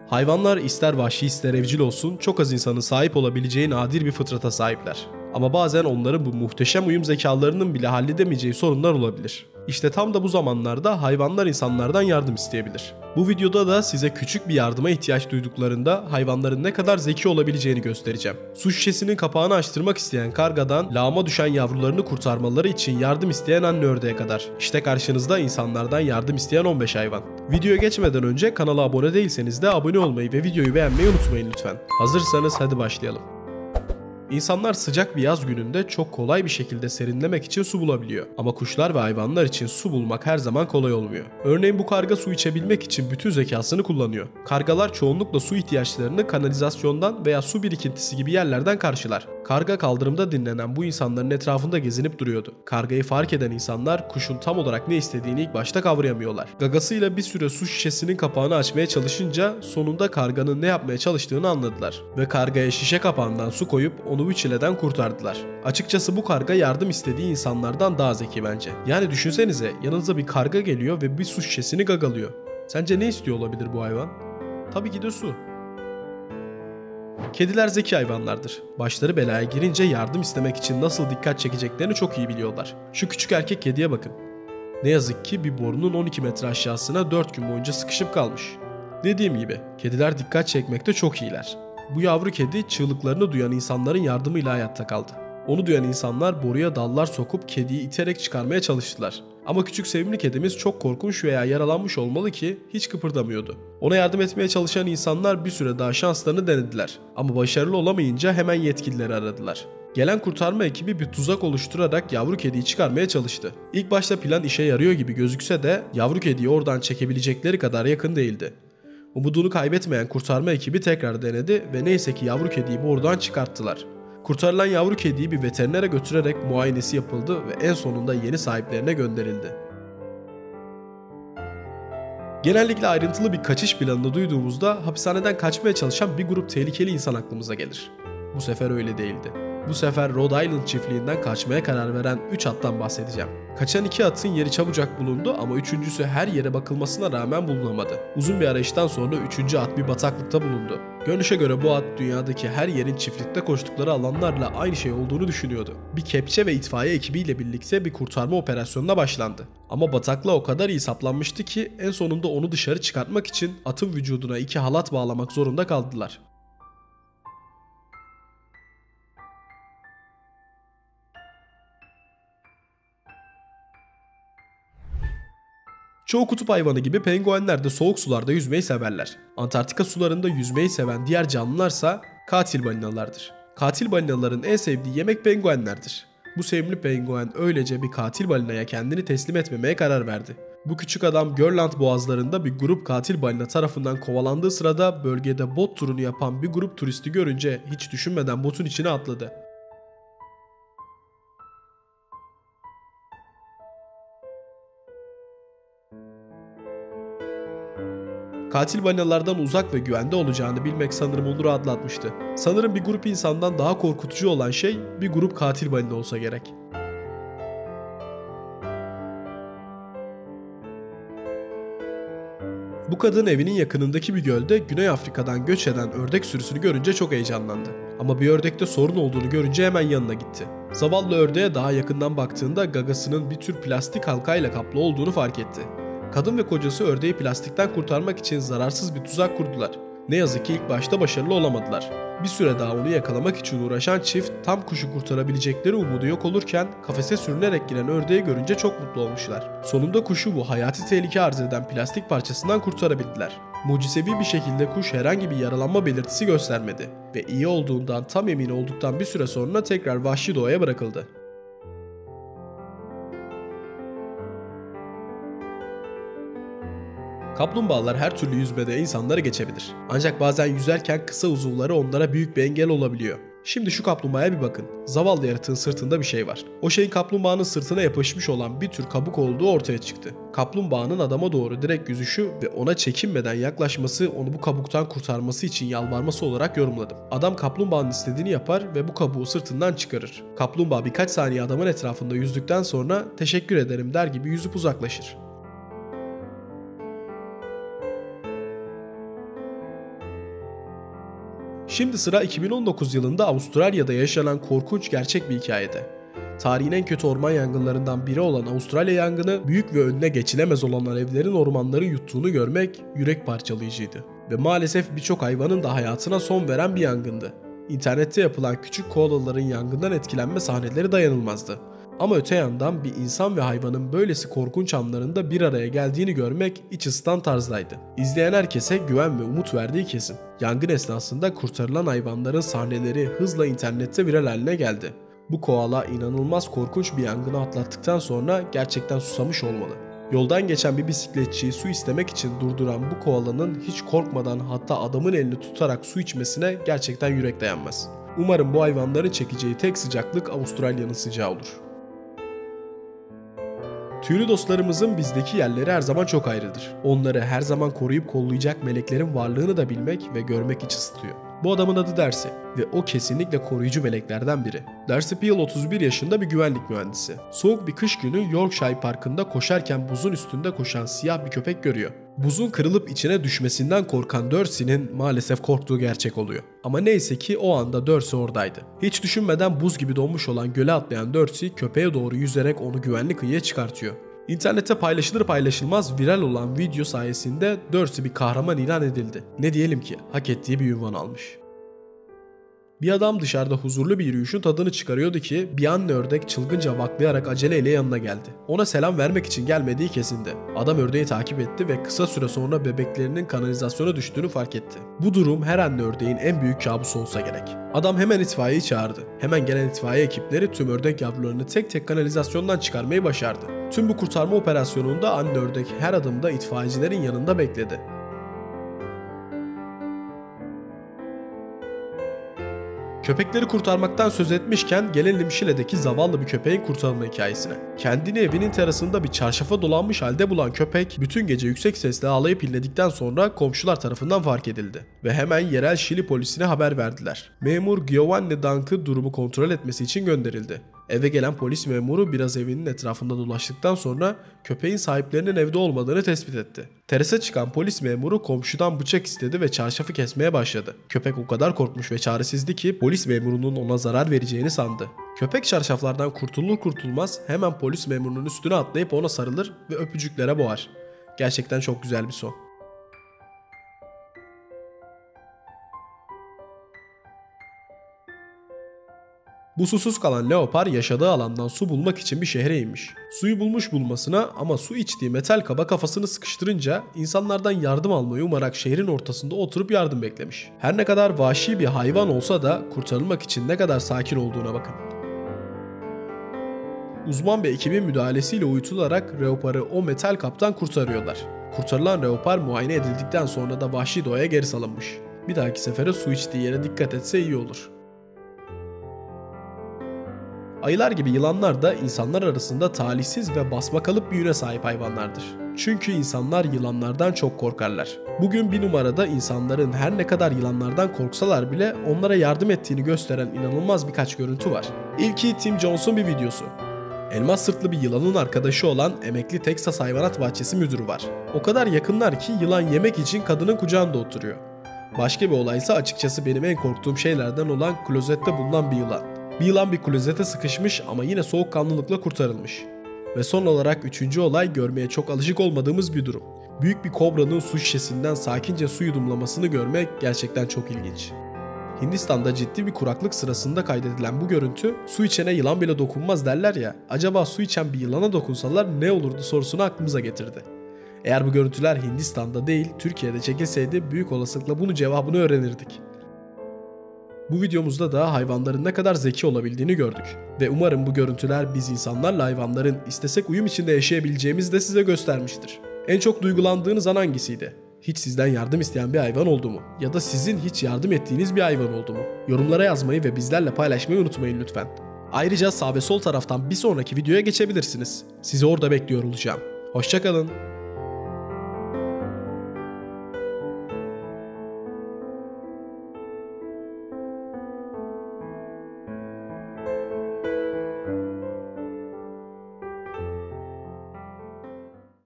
Hayvanlar ister vahşi ister evcil olsun çok az insanın sahip olabileceği nadir bir fıtrata sahipler. Ama bazen onların bu muhteşem uyum zekalarının bile halledemeyeceği sorunlar olabilir. İşte tam da bu zamanlarda hayvanlar insanlardan yardım isteyebilir. Bu videoda da size küçük bir yardıma ihtiyaç duyduklarında hayvanların ne kadar zeki olabileceğini göstereceğim. Su şişesinin kapağını açtırmak isteyen kargadan lağıma düşen yavrularını kurtarmaları için yardım isteyen anne ördeğe kadar. İşte karşınızda insanlardan yardım isteyen 15 hayvan. Videoya geçmeden önce kanala abone değilseniz de abone olmayı ve videoyu beğenmeyi unutmayın lütfen. Hazırsanız hadi başlayalım. İnsanlar sıcak bir yaz gününde çok kolay bir şekilde serinlemek için su bulabiliyor. Ama kuşlar ve hayvanlar için su bulmak her zaman kolay olmuyor. Örneğin bu karga su içebilmek için bütün zekasını kullanıyor. Kargalar çoğunlukla su ihtiyaçlarını kanalizasyondan veya su birikintisi gibi yerlerden karşılar. Karga kaldırımda dinlenen bu insanların etrafında gezinip duruyordu. Kargayı fark eden insanlar kuşun tam olarak ne istediğini ilk başta kavrayamıyorlar. Gagasıyla bir süre su şişesinin kapağını açmaya çalışınca sonunda karganın ne yapmaya çalıştığını anladılar. Ve kargaya şişe kapağından su koyup onu bu çileden kurtardılar. Açıkçası bu karga yardım istediği insanlardan daha zeki bence. Yani düşünsenize, yanınıza bir karga geliyor ve bir su şişesini gagalıyor. Sence ne istiyor olabilir bu hayvan? Tabii ki de su. Kediler zeki hayvanlardır. Başları belaya girince yardım istemek için nasıl dikkat çekeceklerini çok iyi biliyorlar. Şu küçük erkek kediye bakın. Ne yazık ki bir borunun 12 metre aşağısına 4 gün boyunca sıkışıp kalmış. Dediğim gibi kediler dikkat çekmekte çok iyiler. Bu yavru kedi çığlıklarını duyan insanların yardımıyla hayatta kaldı. Onu duyan insanlar boruya dallar sokup kediyi iterek çıkarmaya çalıştılar. Ama küçük sevimli kedimiz çok korkunç veya yaralanmış olmalı ki hiç kıpırdamıyordu. Ona yardım etmeye çalışan insanlar bir süre daha şanslarını denediler. Ama başarılı olamayınca hemen yetkilileri aradılar. Gelen kurtarma ekibi bir tuzak oluşturarak yavru kediyi çıkarmaya çalıştı. İlk başta plan işe yarıyor gibi gözükse de yavru kediyi oradan çekebilecekleri kadar yakın değildi. Umudunu kaybetmeyen kurtarma ekibi tekrar denedi ve neyse ki yavru kediyi borudan çıkarttılar. Kurtarılan yavru kediyi bir veterinere götürerek muayenesi yapıldı ve en sonunda yeni sahiplerine gönderildi. Genellikle ayrıntılı bir kaçış planını duyduğumuzda hapishaneden kaçmaya çalışan bir grup tehlikeli insan aklımıza gelir. Bu sefer öyle değildi. Bu sefer Rhode Island çiftliğinden kaçmaya karar veren 3 attan bahsedeceğim. Kaçan 2 atın yeri çabucak bulundu ama üçüncüsü her yere bakılmasına rağmen bulunamadı. Uzun bir arayıştan sonra 3. at bir bataklıkta bulundu. Görünüşe göre bu at dünyadaki her yerin çiftlikte koştukları alanlarla aynı şey olduğunu düşünüyordu. Bir kepçe ve itfaiye ekibiyle birlikte bir kurtarma operasyonuna başlandı. Ama bataklığa o kadar iyi saplanmıştı ki en sonunda onu dışarı çıkartmak için atın vücuduna 2 halat bağlamak zorunda kaldılar. Çoğu kutup hayvanı gibi penguenler de soğuk sularda yüzmeyi severler. Antarktika sularında yüzmeyi seven diğer canlılarsa katil balinalardır. Katil balinaların en sevdiği yemek penguenlerdir. Bu sevimli penguen öylece bir katil balinaya kendini teslim etmemeye karar verdi. Bu küçük adam Grönland boğazlarında bir grup katil balina tarafından kovalandığı sırada bölgede bot turunu yapan bir grup turisti görünce hiç düşünmeden botun içine atladı. Katil balinalardan uzak ve güvende olacağını bilmek sanırım onu rahatlatmıştı. Sanırım bir grup insandan daha korkutucu olan şey bir grup katil balina olsa gerek. Bu kadın evinin yakınındaki bir gölde Güney Afrika'dan göç eden ördek sürüsünü görünce çok heyecanlandı. Ama bir ördekte sorun olduğunu görünce hemen yanına gitti. Zavallı ördeğe daha yakından baktığında gagasının bir tür plastik halkayla kaplı olduğunu fark etti. Kadın ve kocası ördeği plastikten kurtarmak için zararsız bir tuzak kurdular. Ne yazık ki ilk başta başarılı olamadılar. Bir süre daha onu yakalamak için uğraşan çift tam kuşu kurtarabilecekleri umudu yok olurken kafese sürünerek giren ördeği görünce çok mutlu olmuşlar. Sonunda kuşu bu hayati tehlike arz eden plastik parçasından kurtarabildiler. Mucizevi bir şekilde kuş herhangi bir yaralanma belirtisi göstermedi ve iyi olduğundan tam emin olduktan bir süre sonra tekrar vahşi doğaya bırakıldı. Kaplumbağalar her türlü yüzmede insanları geçebilir. Ancak bazen yüzerken kısa uzuvları onlara büyük bir engel olabiliyor. Şimdi şu kaplumbağaya bir bakın. Zavallı yaratığın sırtında bir şey var. O şeyin kaplumbağanın sırtına yapışmış olan bir tür kabuk olduğu ortaya çıktı. Kaplumbağanın adama doğru direkt yüzüşü ve ona çekinmeden yaklaşması onu bu kabuktan kurtarması için yalvarması olarak yorumladım. Adam kaplumbağanın istediğini yapar ve bu kabuğu sırtından çıkarır. Kaplumbağa birkaç saniye adamın etrafında yüzdükten sonra teşekkür ederim der gibi yüzüp uzaklaşır. Şimdi sıra 2019 yılında Avustralya'da yaşanan korkunç gerçek bir hikayede. Tarihin en kötü orman yangınlarından biri olan Avustralya yangını, büyük ve önüne geçilemez olan alevlerin ormanları yuttuğunu görmek yürek parçalayıcıydı. Ve maalesef birçok hayvanın da hayatına son veren bir yangındı. İnternette yapılan küçük koalaların yangından etkilenme sahneleri dayanılmazdı. Ama öte yandan bir insan ve hayvanın böylesi korkunç anlarında bir araya geldiğini görmek iç ısıtan tarzdaydı. İzleyen herkese güven ve umut verdiği kesin. Yangın esnasında kurtarılan hayvanların sahneleri hızla internette viral haline geldi. Bu koala inanılmaz korkunç bir yangını atlattıktan sonra gerçekten susamış olmalı. Yoldan geçen bir bisikletçiyi su istemek için durduran bu koalanın hiç korkmadan, hatta adamın elini tutarak su içmesine gerçekten yürek dayanmaz. Umarım bu hayvanların çekeceği tek sıcaklık Avustralya'nın sıcağı olur. Tüylü dostlarımızın bizdeki yerleri her zaman çok ayrıdır. Onları her zaman koruyup kollayacak meleklerin varlığını da bilmek ve görmek iç ısıtıyor. Bu adamın adı Darcy ve o kesinlikle koruyucu meleklerden biri. Darcy Peel 31 yaşında bir güvenlik mühendisi. Soğuk bir kış günü Yorkshire Parkı'nda koşarken buzun üstünde koşan siyah bir köpek görüyor. Buzun kırılıp içine düşmesinden korkan Darcy'nin maalesef korktuğu gerçek oluyor. Ama neyse ki o anda Darcy oradaydı. Hiç düşünmeden buz gibi donmuş olan göle atlayan Darcy köpeğe doğru yüzerek onu güvenli kıyıya çıkartıyor. İnternette paylaşılır paylaşılmaz viral olan video sayesinde Darcy bir kahraman ilan edildi. Ne diyelim ki, hak ettiği bir ünvan almış. Bir adam dışarıda huzurlu bir yürüyüşün tadını çıkarıyordu ki bir anne ördek çılgınca vaklayarak aceleyle yanına geldi. Ona selam vermek için gelmediği kesindi. Adam ördeği takip etti ve kısa süre sonra bebeklerinin kanalizasyona düştüğünü fark etti. Bu durum her anne ördeğin en büyük kabusu olsa gerek. Adam hemen itfaiyeyi çağırdı. Hemen gelen itfaiye ekipleri tüm ördek yavrularını tek tek kanalizasyondan çıkarmayı başardı. Tüm bu kurtarma operasyonunda anne ördek her adımda itfaiyecilerin yanında bekledi. Köpekleri kurtarmaktan söz etmişken gelelim Şile'deki zavallı bir köpeğin kurtarılma hikayesine. Kendini evinin terasında bir çarşafa dolanmış halde bulan köpek bütün gece yüksek sesle ağlayıp inledikten sonra komşular tarafından fark edildi. Ve hemen yerel Şili polisine haber verdiler. Memur Giovanni Dunk'ı durumu kontrol etmesi için gönderildi. Eve gelen polis memuru biraz evinin etrafında dolaştıktan sonra köpeğin sahiplerinin evde olmadığını tespit etti. Terasa çıkan polis memuru komşudan bıçak istedi ve çarşafı kesmeye başladı. Köpek o kadar korkmuş ve çaresizdi ki polis memurunun ona zarar vereceğini sandı. Köpek çarşaflardan kurtulur kurtulmaz hemen polis memurunun üstüne atlayıp ona sarılır ve öpücüklere boğar. Gerçekten çok güzel bir son. Bu susuz kalan leopar yaşadığı alandan su bulmak için bir şehre inmiş. Suyu bulmuş bulmasına ama su içtiği metal kaba kafasını sıkıştırınca insanlardan yardım almayı umarak şehrin ortasında oturup yardım beklemiş. Her ne kadar vahşi bir hayvan olsa da kurtarılmak için ne kadar sakin olduğuna bakın. Uzman bir ekibin müdahalesiyle uyutularak leoparı o metal kaptan kurtarıyorlar. Kurtarılan leopar muayene edildikten sonra da vahşi doğaya geri salınmış. Bir dahaki sefere su içtiği yere dikkat etse iyi olur. Ayılar gibi yılanlar da insanlar arasında talihsiz ve basmakalıp büyüne sahip hayvanlardır. Çünkü insanlar yılanlardan çok korkarlar. Bugün bir numarada insanların her ne kadar yılanlardan korksalar bile onlara yardım ettiğini gösteren inanılmaz birkaç görüntü var. İlki Tim Jones'un bir videosu. Elmas sırtlı bir yılanın arkadaşı olan emekli Texas Hayvanat Bahçesi müdürü var. O kadar yakınlar ki yılan yemek için kadının kucağında oturuyor. Başka bir olaysa açıkçası benim en korktuğum şeylerden olan klozette bulunan bir yılan. Bir yılan bir klozete sıkışmış ama yine soğukkanlılıkla kurtarılmış. Ve son olarak üçüncü olay görmeye çok alışık olmadığımız bir durum. Büyük bir kobranın su şişesinden sakince su yudumlamasını görmek gerçekten çok ilginç. Hindistan'da ciddi bir kuraklık sırasında kaydedilen bu görüntü, su içene yılan bile dokunmaz derler ya, acaba su içen bir yılana dokunsalar ne olurdu sorusunu aklımıza getirdi. Eğer bu görüntüler Hindistan'da değil Türkiye'de çekilseydi büyük olasılıkla bunun cevabını öğrenirdik. Bu videomuzda da hayvanların ne kadar zeki olabildiğini gördük. Ve umarım bu görüntüler biz insanlarla hayvanların istesek uyum içinde yaşayabileceğimizi de size göstermiştir. En çok duygulandığınız an hangisiydi? Hiç sizden yardım isteyen bir hayvan oldu mu? Ya da sizin hiç yardım ettiğiniz bir hayvan oldu mu? Yorumlara yazmayı ve bizlerle paylaşmayı unutmayın lütfen. Ayrıca sağ ve sol taraftan bir sonraki videoya geçebilirsiniz. Sizi orada bekliyor olacağım. Hoşça kalın.